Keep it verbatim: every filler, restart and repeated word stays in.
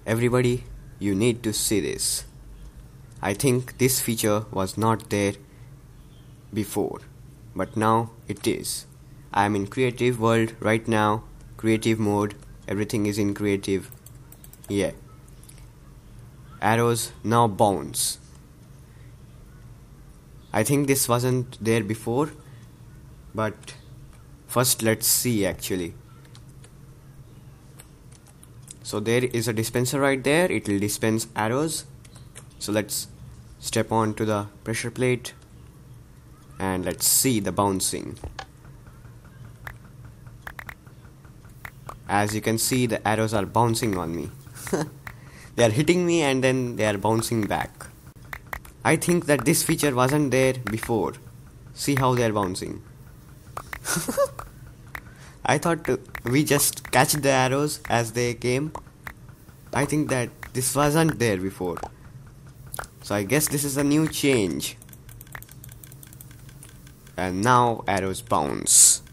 Everybody, you need to see this. I think this feature was not there before, but now it is. I am in creative world right now, creative mode, everything is in creative. Yeah. Arrows now bounce. I think this wasn't there before, but first let's see actually. So there is a dispenser right there, it will dispense arrows. So let's step on to the pressure plate and let's see the bouncing. As you can see, the arrows are bouncing on me. They are hitting me and then they are bouncing back. I think that this feature wasn't there before. See how they are bouncing. I thought we just catch the arrows as they came. I think that this wasn't there before. So I guess this is a new change. And now arrows bounce.